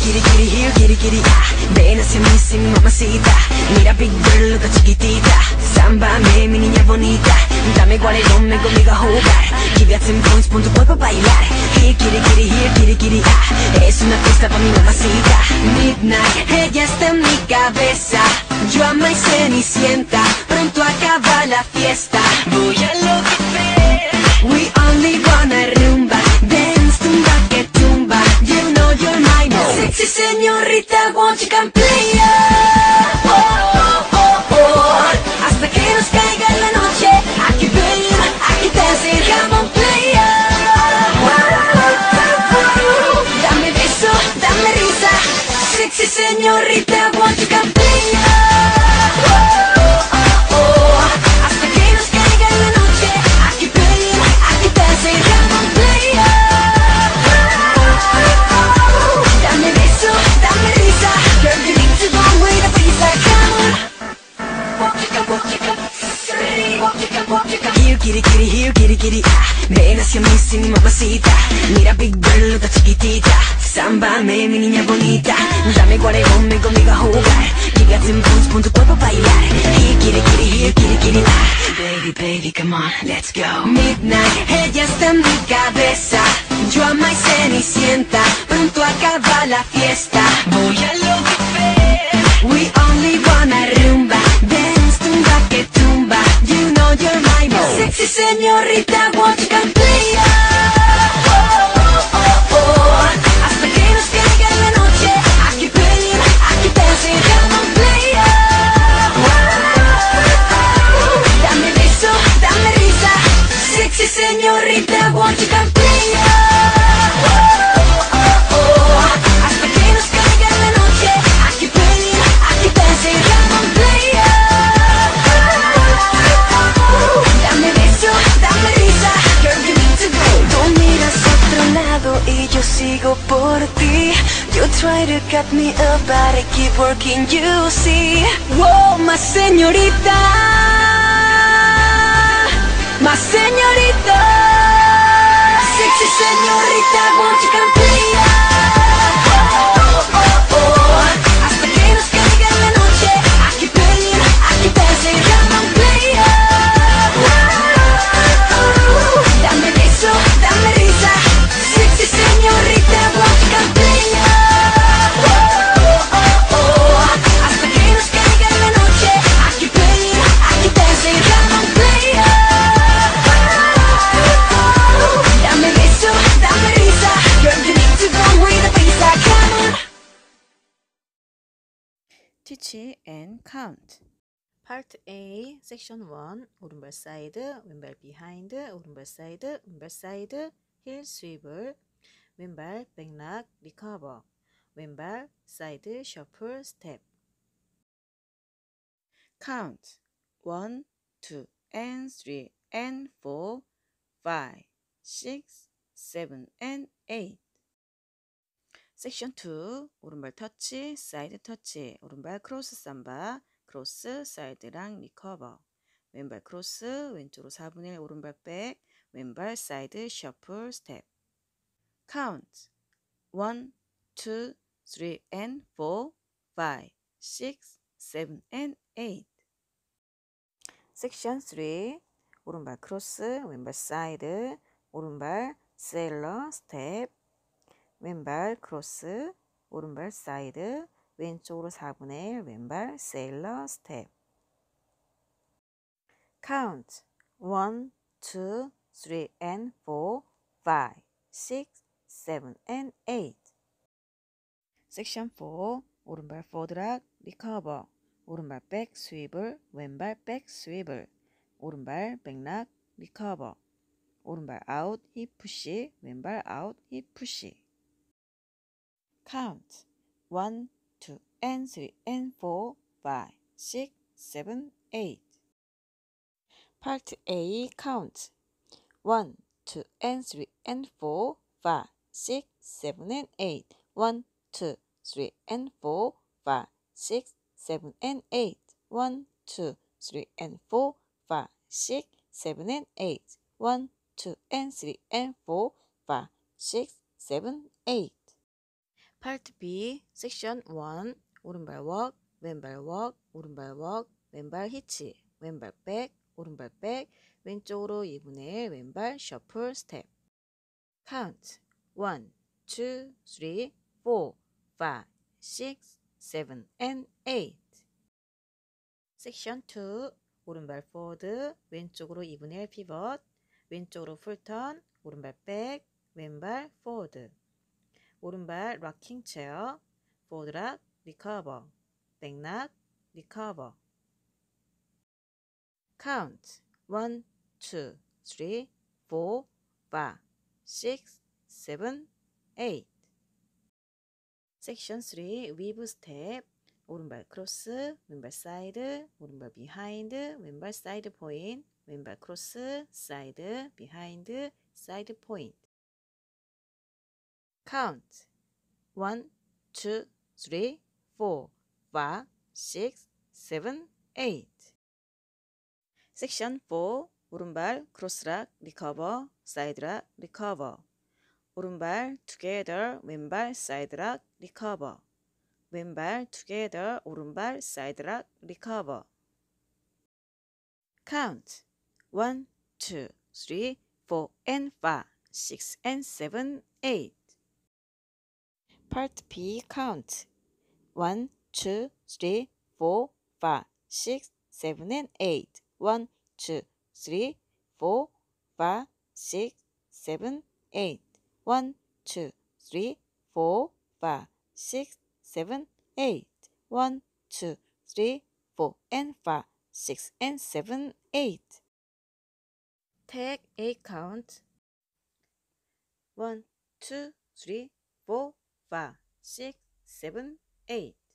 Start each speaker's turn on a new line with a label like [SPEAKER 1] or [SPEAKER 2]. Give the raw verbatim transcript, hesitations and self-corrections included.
[SPEAKER 1] kitty, kitty, here, kitty, kitty, ah. Ven hacia mí, sí, mi mamacita. Mira, big girl, loca chiquitita. Sámbame, mi niña bonita. Dame guarelón, ven conmigo a jugar. Give ya ten points, pon tu cuerpo a bailar. Here, kitty, kitty, here, kitty, kitty, ah. Es una fiesta pa' mi mamacita. Midnight, ella está en mi cabeza. Yo ama y cenicienta. Pronto acaba la fiesta. Voy a enloquecer. We only wanna rumba. Dance, tumba, que tumba. You know you're mine. Sexy señorita, won't you come play? Oh, oh, oh, oh. Hasta que nos caiga la noche. Aquí baby, aquí dancing, come on play. Dame beso, dame risa. Sexy señorita, won't you come play? Here, kitty, kitty, here, kitty, kitty, ah. Ven hacia mí, sí, mi mamacita. Mira, big girl, loca chiquitita. Sámbame, mi niña bonita. Dame guarelón, ven conmigo a jugar. Give ya ten points, pon tu cuerpo a bailar. Here, kitty, kitty, here, kitty, kitty, ah. Baby, baby, come on, let's go. Midnight, ella está en mi cabeza. Yo ama y cenicienta. Pronto acaba la fiesta. Voy a enloquecer. We only wanna rumba. Dance, tumba, que tumba. You know you're mine. Sexy señorita, won't you come play? Oh, oh, oh, oh. Hasta que nos caiga la noche. Aquí baby, aquí dancing, come on play. Oh, dame beso, dame risa. Sexy señorita, won't you come play? Oh, oh, oh. Hasta que nos caiga la noche. Aquí baby, aquí dancing, come on play. Dame beso, dame risa. Girl, you need to go. Tú miras a otro lado y yo sigo por ti. You try to cut me up, but I keep working, you see. Whoa, más señorita. Más señorita. Sexy señorita, won't you come play? Oh, oh, oh. Hasta que nos caiga la noche. Aquí baby, aquí dancing, come on play. Oh, dame beso, dame risa. Sexy señorita, won't you come play? Oh, oh, oh. Hasta que nos caiga la noche. Aquí baby, aquí dancing, come on play. Oh, dame beso, dame risa. Girl, you need to go with the visa, come on.
[SPEAKER 2] Teach and count. Part A, Section one, 오른발 사이드, 왼발 비하인드, 오른발 사이드, 왼발 사이드, 힐 스위블, 왼발 백락, 리커버, 왼발 사이드 셔플 스텝. Count one, two, and three, and four, five, six, seven, and eight. Section two, 오른발 터치, 사이드 터치, 오른발 크로스 삼바, 크로스, 사이드랑 리커버, 왼발 크로스, 왼쪽으로 사분의 일, 오른발 백, 왼발 사이드 셔플 스텝. Count one, two, three, and four, five, six, seven, and eight. Section three, 오른발 크로스, 왼발 사이드, 오른발 세일러 스텝, 왼발 크로스, 오른발 사이드, 왼쪽으로 사분의 일, 왼발 세일러 스텝. Count one, two, three, and four, five, six, seven, and eight. Section four, 오른발 포드락, 리커버, 오른발 백 스위블, 왼발 백 스위블, 오른발 백락, 리커버, 오른발 아웃, 힙 푸시, 왼발 아웃, 힙 푸시. Count one, two, and three, and four, five, six, seven, eight. Part A, count one, two, and three, and four, five, six, seven, and eight. one, two, three, and four, five, six, seven, and eight. one, two, three, and four, five, six, seven, and eight. one, two, and three, and four, five, six, seven, eight. Part B, Section 일, 오른발 walk, 왼발 walk, 오른발 walk, 왼발 히치, 왼발 백, 오른발 백, 왼쪽으로 이분의 일, 왼발 shuffle step. Count one, two, three, four, five, six, seven, and eight. Section 이, 오른발 forward, 왼쪽으로 이분의 일 pivot, 왼쪽으로 full turn, 오른발 백, 왼발 forward. 오른발 rocking chair, forward rock, recover, back knock, recover. Count one, two, three, four, five, six, seven, eight. Section three, weave step, 오른발 크로스, 왼발 사이드, 오른발 behind, 왼발 사이드 포인트, 왼발 크로스, 사이드, behind, 사이드 포인트. Count one, two, three, four, five, six, seven, eight. Section four, 오른발 크로스락, 리커버, 사이드락, 리커버. 오른발 together, 왼발 사이드락, 리커버. 왼발 together, 오른발 사이드락, 리커버. Count one, two, three, four, and five, six, and seven, eight. Part B, count one, two, three, four, five, six, seven, and eight. one, two, three, four, five, six, seven, eight. one, two, three, four, five, six, seven, eight. one, two, three, four, and five, six, and seven, eight. Take eight count. one, two, three, four, five, six, seven, eight.